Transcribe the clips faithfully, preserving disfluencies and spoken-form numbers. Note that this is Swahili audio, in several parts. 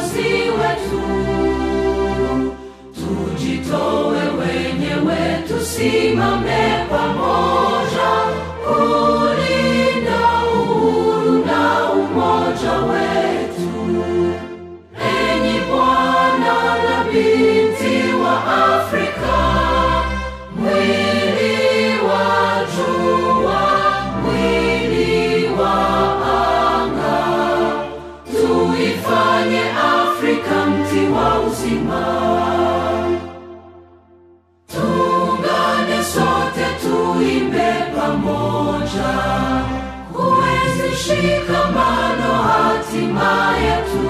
Mwokozi wetu. Tujitoe wenyewe, tusimame pamoja kulinda uhuru na umoja wetu. Enyi Bwana na binti wa Afrika, mwili wa jua, mwili wa anga, tuifanye Afrika mti wa uzima. Tuungane sote tuimbe pamoja, kuenzi shikamano hatima yetu.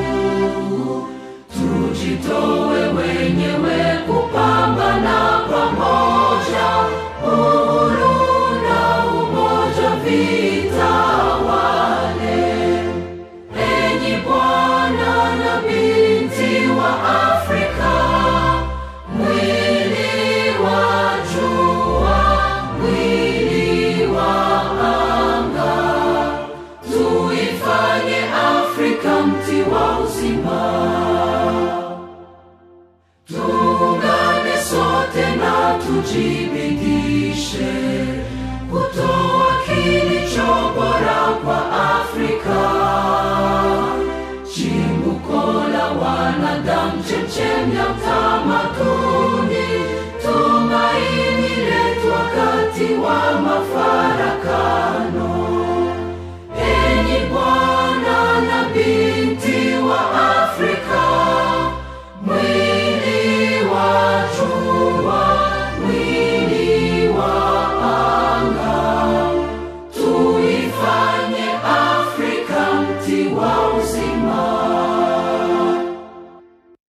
Tujitoe wenyewe kupambana pamoja, uhuru na umoja vitawale. Enyi Bwana na binti wa Afrika, mwili wa jua, mwili wa anga, tuifanye Afrika mti wa uzima. Tuungane sote na tujibidishe kutoa kilicho bora kwa Afrika. Chimbuko la wanadamu, chemchemi ya utamaduni, tumaini letu wakati wa mafarakano. Enyi Bwana na binti wa Afrika, mwili wa jua, mwili wa anga, tuifanye Afrika mti wa